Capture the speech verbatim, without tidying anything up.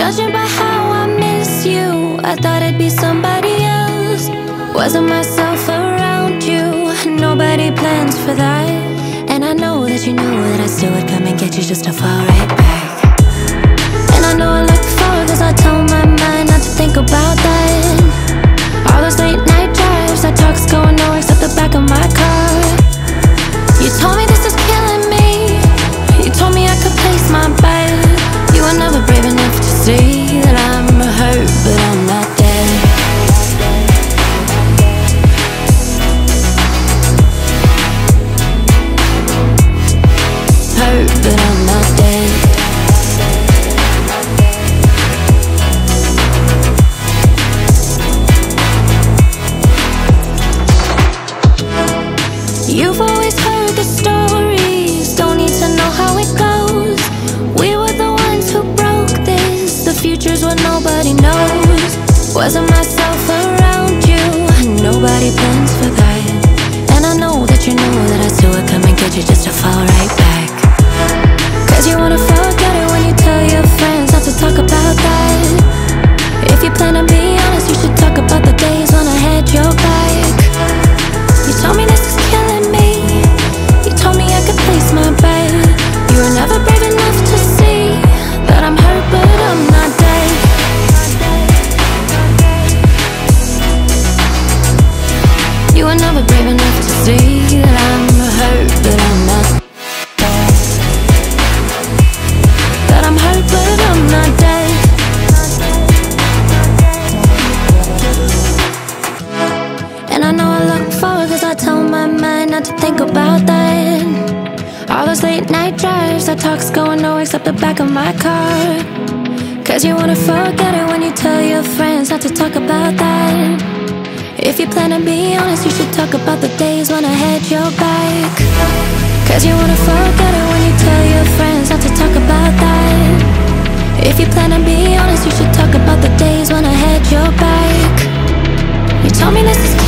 Judging by how I miss you, I thought I'd be somebody else. Wasn't myself around you, nobody plans for that. And I know that you knew that I still would come and get you just to fall right back. And I know I look forward cause I told my mind not to think about that. All those late night drives, that talk's going nowhere except the back of my car. You told me this is killing me, you told me I could place my bet. You were never brave enough to see that I'm hurt, but I'm not dead. Hurt, but I'm not dead. You've always heard the stories, don't need to know how it goes. We were the ones who broke this, the future's what nobody knows. Wasn't myself around you, nobody plans for that. And I know that you knew that I still would come and get you just to fall right back. Cause you wanna forget it when you tell your friends not to talk about that. If you plan to be honest, you should talk about the days when I had your back. You told me this is killing me, you told me I could place my bet. You were never brave enough to see that I'm hurt but I'm not dead. You were never brave enough to see that I'm hurt but I'm not dead. That I'm hurt but I'm not dead. And I know I look forward cause I tell my mind not to think about that. All those late night drives, that talk's going nowhere except the back of my car. Cause you wanna forget it when you tell your friends not to talk about that. If you plan to be honest, you should talk about the days when I had your back. Cause you wanna forget it when you tell your friends not to talk about that. If you plan to be honest, you should talk about the days when I had your back. You told me this is